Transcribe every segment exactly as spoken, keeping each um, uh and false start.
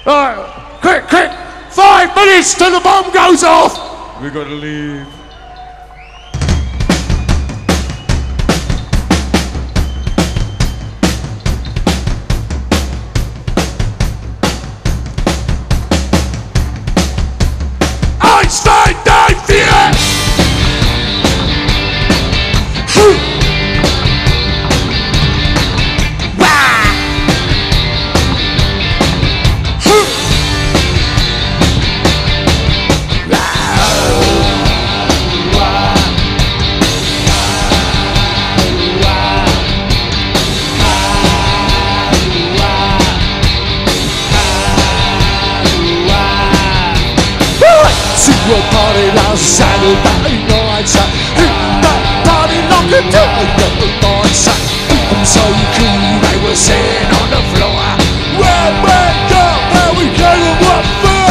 Alright, quick, quick! Five minutes till the bomb goes off! We gotta leave. Einstein died here! We'll party last Saturday night. Hit that party like a dynamite. People so cool they were sitting on the floor. Where we go, where we go to what for?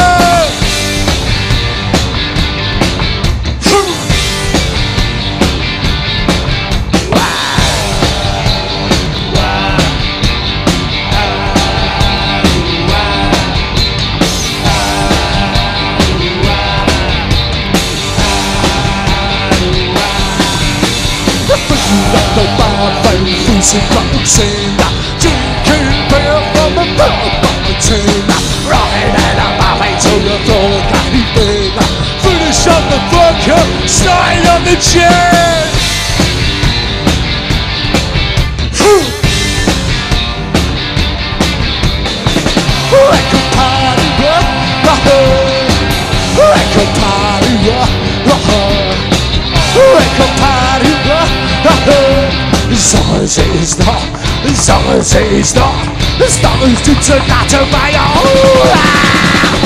The bar fell freezing routine, drinking beer from a bottle, rocking at a buffet till the floor got heaving. Finish up the vodka, stay on the chair. Like a party rock, like a party rock, like a party rock. As long as it's not, as long as it's not, as long as it's not to my own.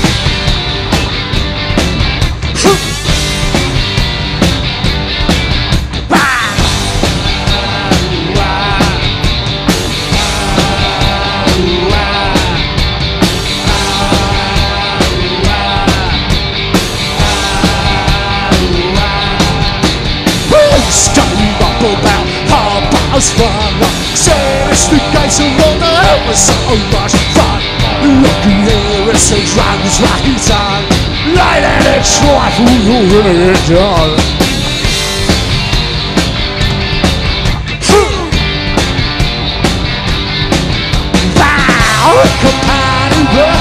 Staying up about half past one. Says the guys along the hill was so much fun. Looking here, it's a drums right on. Light and it's right, you're really done. Like a party rock,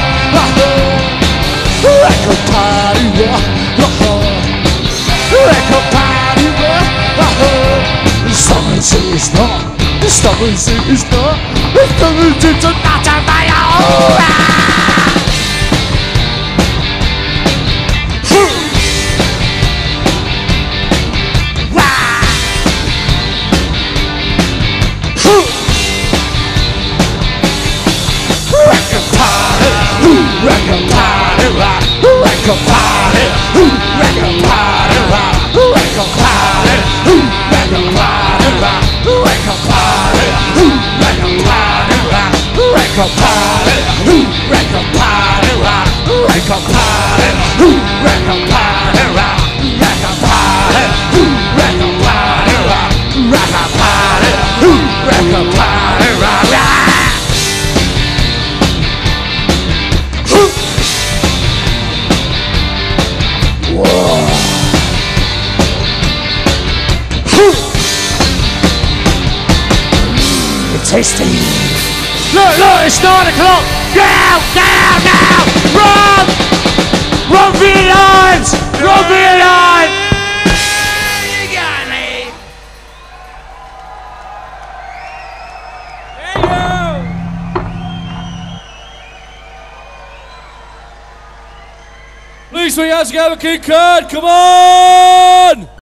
like a party rock, like a party rock. As long as it's not, as long as it's not, as long as it's not to my own. Wreck a party, wreck a party, wreck a party, wreck a party, wreck a party. Wreck a party, wreck a party, wreck a party, wreck a party, wreck a party, wreck a party, wreck a party, wreck a party, wreck a party, wreck a party, wreck a party, whoa. Tasty. Look, look, it's nine o'clock. Now, now, now. Run! Run for your lines! Run for your lines! You got me. There you go. Please, we have to have a kick card. Come on!